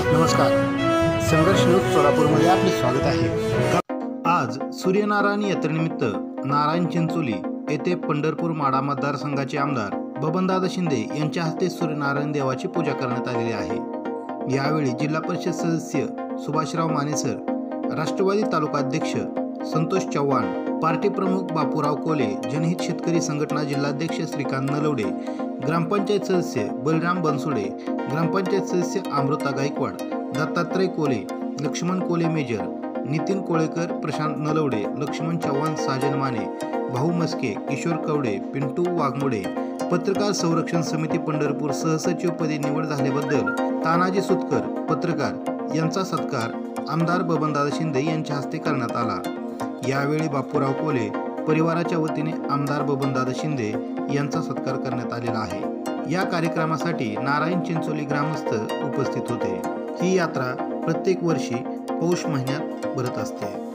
नमस्कार, संघर्ष न्यूज सोलापूरमध्ये आपले स्वागत आहे। आज सूर्यनारायण यात्रेनिमित्त नारायण चिंचोली येथे पंढरपूर माढा मतदारसंघाचे आमदार बबनदादा शिंदे यांच्या हस्ते सूर्यनारायण देवाची पूजा करण्यात आलेली आहे। यावेळी जिल्हा परिषद सदस्य सुभाषराव मानेसर, राष्ट्रवादी तालुका अध्यक्ष संतोष चव्हाण, पार्टी प्रमुख बापूराव कोले, जनहित शेतकरी संघटना जिल्हाध्यक्ष श्रीकांत नलवडे, ग्रामपंचायत सदस्य बलराम बनसोडे, ग्रामपंचायत सदस्य अमृता गायकवाड, दत्तात्रय कोले, लक्ष्मण कोले मेजर, नितीन कोळेकर, प्रशांत नलवडे, लक्ष्मण चव्हाण, साजन माने, भाऊ मस्के, किशोर कवडे, पिंटू वाघमोडे, पत्रकार संरक्षण समिती पंढरपूर सहसचिवपदी निवड झाल्याबद्दल तानाजी सुतकर पत्रकार यांचा सत्कार आमदार बबनदादा शिंदे यांच्या हस्ते करण्यात आला। यावेळी बापूराव कोले परिवाराच्या वतीने आमदार बबनदादा शिंदे यांचा सत्कार करण्यात आलेला आहे। या कार्यक्रमासाठी नारायण चिंचोली ग्रामस्थ उपस्थित होते। ही यात्रा प्रत्येक वर्षी पौष महिन्यात भरत असते।